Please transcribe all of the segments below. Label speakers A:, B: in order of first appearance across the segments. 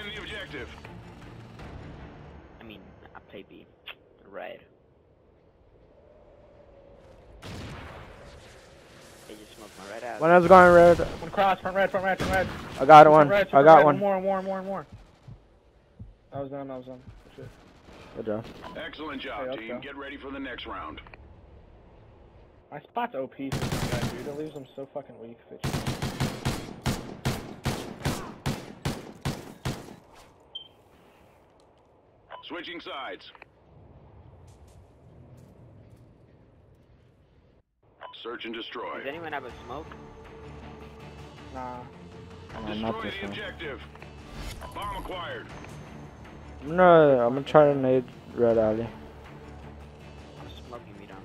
A: Defend the objective.
B: I mean, I play B. Red. They just smoked my red out.
C: One is going red.
D: One cross, front red, front red, front red.
C: I got one.
D: Red,
C: I got
D: red.
C: one.
D: More. That was them. Shit.
C: Good job.
A: Excellent job,
D: Hey,
A: team.
D: go.
A: Get ready for the next round.
D: My spot's OP for this guy, dude. It leaves him so fucking weak.
A: Switching sides. Search and destroy.
B: Does anyone have a smoke?
D: Nah.
C: Not
A: Destroy
C: this
A: the
C: one.
A: objective. Bomb acquired.
C: I'm gonna try to nade red alley.
B: I'm smoking me down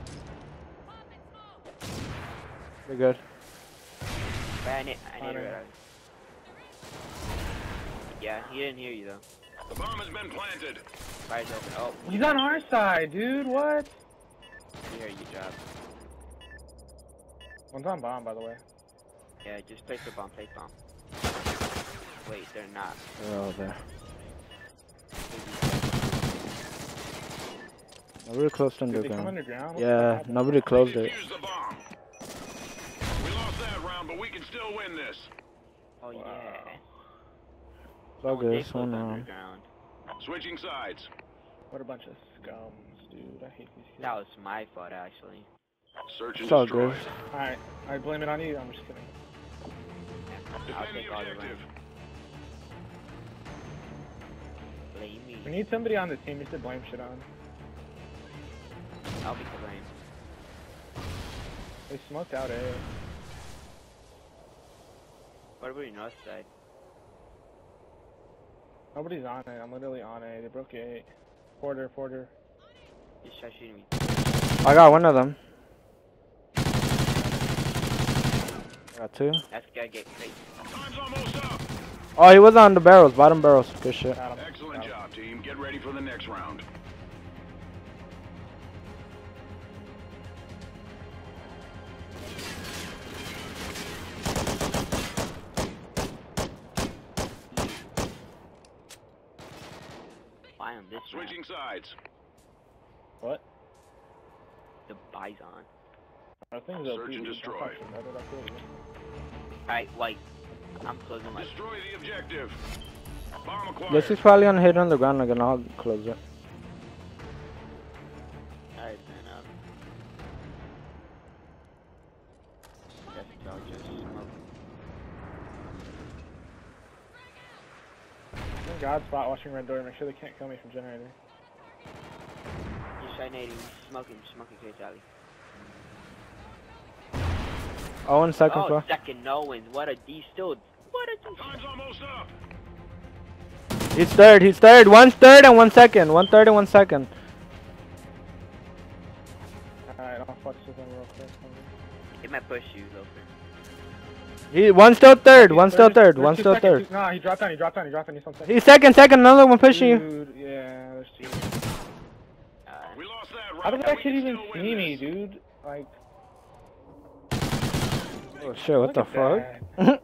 B: there.
C: You're good.
B: But I need red out. Yeah, he didn't hear you though.
A: The bomb has been planted.
B: Fire's open. Oh,
D: He's on our side, dude. What?
B: he heard you drop.
D: One's on bomb, by the way.
B: Yeah, just place the bomb, place bomb. Wait, they're not.
C: They're all there. Nobody closed
D: Did they come
C: underground.
D: underground?
C: Yeah, nobody closed it.
A: Defuse the bomb. We lost that round, but we can still win this.
B: Oh yeah.
C: It's all
B: Oh,
C: good.
B: they
C: It's one
B: closed
C: round.
B: underground.
A: Switching sides.
D: What a bunch of scums, dude. I hate these kids.
B: That was my fault actually.
A: Search and
C: It's all
A: destroy.
C: good.
D: Alright, I blame it on you. I'm just kidding.
B: I'll
A: Defend
B: take
A: the
B: all the
A: objective.
B: blame. Blame me.
D: We need somebody on the team we should blame shit on.
B: I'll be the blame.
D: They smoked out A.
B: What about your north side?
D: Nobody's on it. I'm literally on A. They broke A. Porter.
B: Just try shooting me.
C: I got one of them. I got two.
B: That's gotta get crazy.
A: Time's almost up.
C: Oh, he was on the barrels. Bottom barrels. Good shit.
D: Got him.
A: Excellent job, team. Get ready for the next round.
B: Buy on this map.
A: Switching sides.
D: What?
B: The Bison.
D: Our thing's
A: Search
D: OP,
A: and
D: dude.
A: destroy.
D: Don't touch it. That's what I feel, dude.
B: Alright, white. I'm closing my.
A: Destroy the objective. Bomb acquired.
C: This is probably gonna hit on the ground again. I'll close it.
B: Alright, then, guess y'all just smoke.
D: I'm in God spot watching red door. Make sure they can't kill me from generator.
B: Just try nading, smoking case alley.
C: Oh, in second
B: Oh,
C: floor.
B: second no wins. What a D still. What a D.
A: Time's almost up.
C: He's third. He's third. One's third and 1 second. 1 third and 1 second.
D: Alright, I'll flex with them real quick.
B: It might push you, Lofer.
C: One's still third. One's still third. One's still third.
D: Nah, he dropped down. He's on second.
C: He's second. Another one pushing you.
D: Dude, yeah, there's two.
A: We lost that round.
D: How did
A: but
D: that
A: we
D: kid
A: can
D: even
A: still win
D: see me,
A: this.
D: dude? Like,
C: Oh shit! What the
D: look at
C: fuck?
D: that.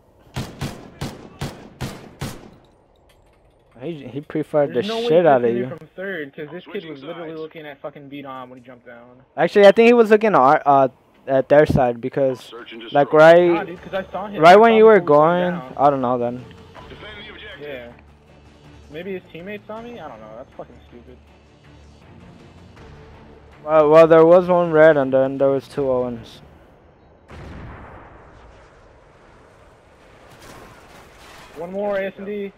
C: He pre-fired the
D: There's no way
C: shit out of
D: pushing me
C: you.
D: from third, because this kid
A: Switching
D: was literally
A: sides.
D: looking at fucking beat on when he jumped down.
C: Actually, I think he was looking at their side because,
A: Search and destroy.
C: like,
D: Nah,
C: right
D: dude, because I saw him.
C: when
D: I saw
C: you
D: him
C: were
D: before he
C: going,
D: jumped down.
C: I don't know then.
A: Defend the objective.
D: Yeah. Maybe his teammates saw me? I don't know. That's fucking stupid.
C: Well, there was one red and then there was two Owens.
D: One more S&D.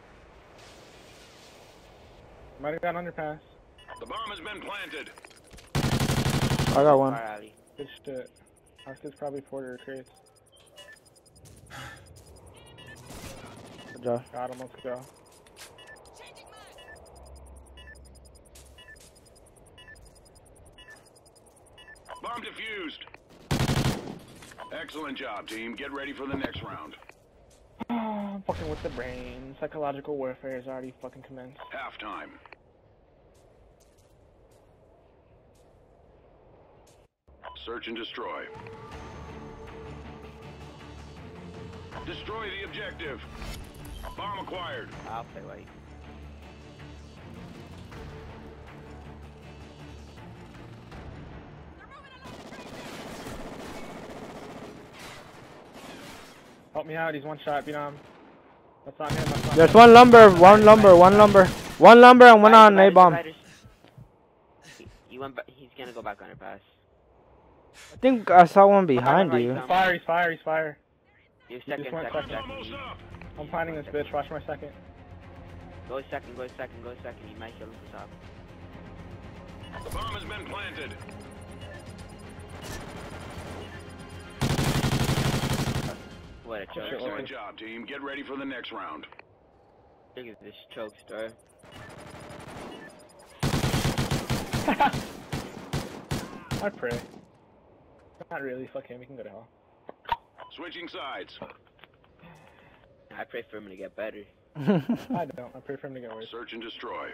D: Might have got underpass.
A: The bomb has been planted.
C: I got one.
B: Fire alley.
D: Good shit. This kid's probably Porter or Chris.
C: Good job.
D: Got him. Let's go.
A: Bomb defused. Excellent job, team. Get ready for the next round.
D: I'm fucking with the brain. Psychological warfare has already fucking commenced.
A: Halftime. Search and destroy. Destroy the objective. Bomb acquired.
B: I'll play white.
D: Help me out, he's one shot, Vietnam. That's not him, that's not
C: There's
D: him.
C: one lumber, one lumber, one lumber. One lumber and one on A bomb.
B: He went. He's gonna go back underpass.
C: I think I saw one behind you.
D: He's fire, he's fire, he's fire.
B: You second,
D: just went
B: second,
D: second.
B: second.
A: Almost up.
D: I'm finding this bitch, watch my second.
B: Go second, go second, go second. He might kill him for top.
A: The bomb has been planted.
B: What a choke.
D: Shit,
A: Excellent
D: okay.
A: job, team. Get ready for the next round.
B: Look at this choke star.
D: I pray. Not really, fuck him, he can go to hell.
A: Switching sides.
B: I pray for him to get better.
D: I don't, I pray for him to get worse.
A: Search and destroy.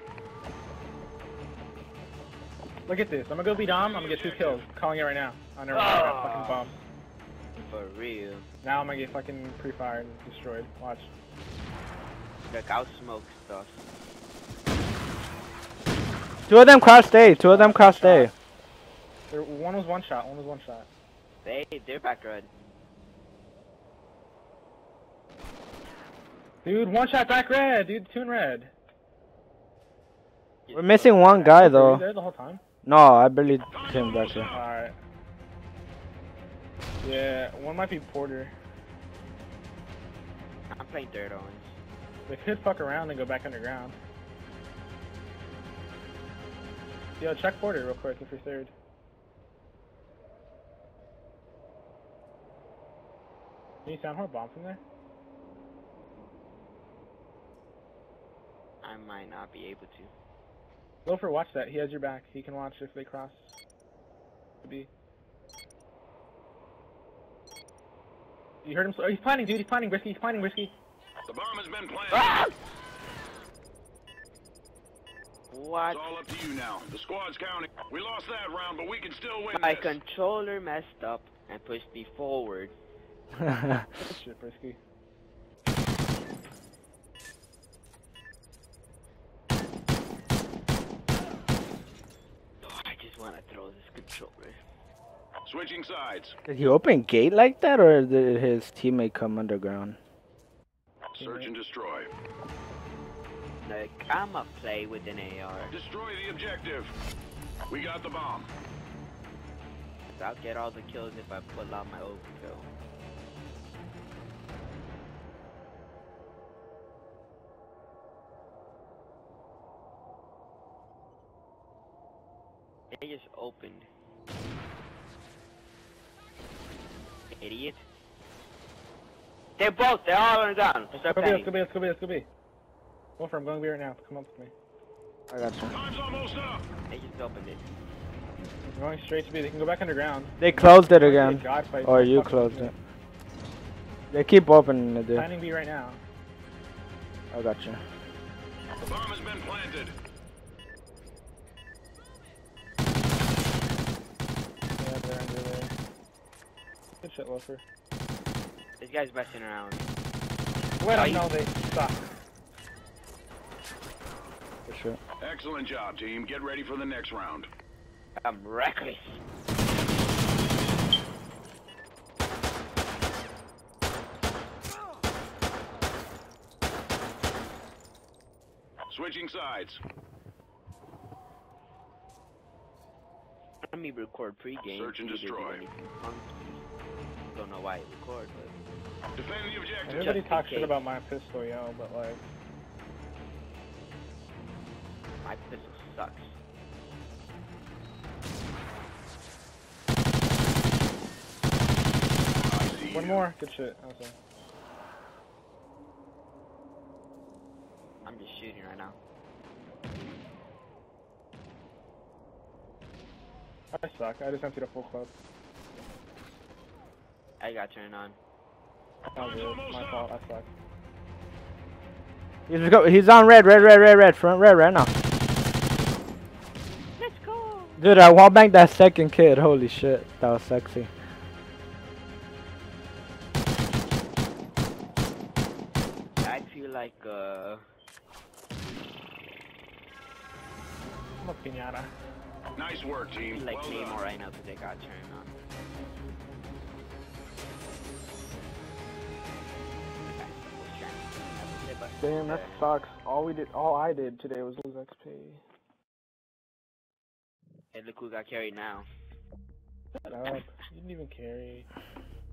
D: Look at this, I'm gonna go be Dom, I'm gonna get 2 kills. Calling it right now. I never mind, I fucking bomb.
B: For real.
D: Now I'm gonna get fucking pre-fired and destroyed. Watch.
B: Look, I'll smoke stuff.
C: Two of them crossed A. Two of them crossed A.
D: One was one shot, one was one shot.
B: They're back red.
D: Dude, one shot back red, dude, 2 in red.
C: We're missing one guy
D: Were you
C: though.
D: there the whole time?
C: No, I barely came back here.
D: Alright. Yeah, one might be Porter.
B: I'm playing third orange.
D: They could fuck around and go back underground. Yo, check Porter real quick if you're third. Can you sound hard bomb from there?
B: I might not be able to.
D: Loafer, watch that. He has your back. He can watch if they cross. Could be. You heard him? Oh, he's planning, dude. He's planning, Brisky. He's planning, Brisky.
A: The bomb has been planted.
B: Ah! What?
A: It's all up to you now. The squad's counting. We lost that round, but we can still win
B: My
A: this.
B: controller messed up and pushed me forward.
D: Good shit, Brisky.
B: Oh, I just want to throw this controller.
A: Switching sides.
C: Did he open gate like that, or did his teammate come underground?
A: Search and destroy.
B: Like, I'ma play with an AR.
A: Destroy the objective. We got the bomb.
B: I'll get all the kills if I pull out my overkill. They just opened. Idiot. They're all on the ground.
D: Let's
B: Start
D: go B, let's
B: planning.
D: go B, let's go B, let's go B. Go for him, going B right now. Come up with me.
C: I got you.
A: Time's almost up.
B: They just opened it.
D: I'm going straight to B. They can go back underground.
C: They closed it again.
D: God fight.
C: Or you
D: Fuck
C: closed
D: me.
C: it. They keep opening it, dude.
D: Planning B right now.
C: I got you.
A: The bomb has been planted.
D: Yeah, they're under there. Good shit, Loafer.
B: This guy's messing around.
D: Let
B: Oh,
D: them
B: you-
D: know they suck.
C: For sure.
A: Excellent job, team. Get ready for the next round.
B: I'm reckless.
A: Switching sides.
B: Let me record pre-game.
A: Search and
B: see if there's
A: destroy.
B: anything funky. Don't know why it record, but
A: Defend the objective.
D: Everybody
B: Just in
D: talks shit
B: case.
D: about my pistol, yo, but like,
B: my pistol sucks.
A: I see
D: one
A: you.
D: more. Good shit. Awesome.
B: I'm just shooting right now.
D: I suck. I just emptied a full clip.
B: I got turned on.
D: That was it. My fault. I suck.
C: He's on red, front red right now.
B: Let's go.
C: Dude, I wall banged that second kid. Holy shit, that was sexy.
B: Add fuel feel like
D: I'm a piñata.
A: Nice work,
B: I
A: team.
B: feel like
A: Well
B: Claymore
A: done.
B: right now because they got turned on. Okay, we'll try. That's it, but
D: Damn, that sucks. All I did today was lose XP.
B: Hey, look who got carried now.
D: Shut up. You didn't even carry.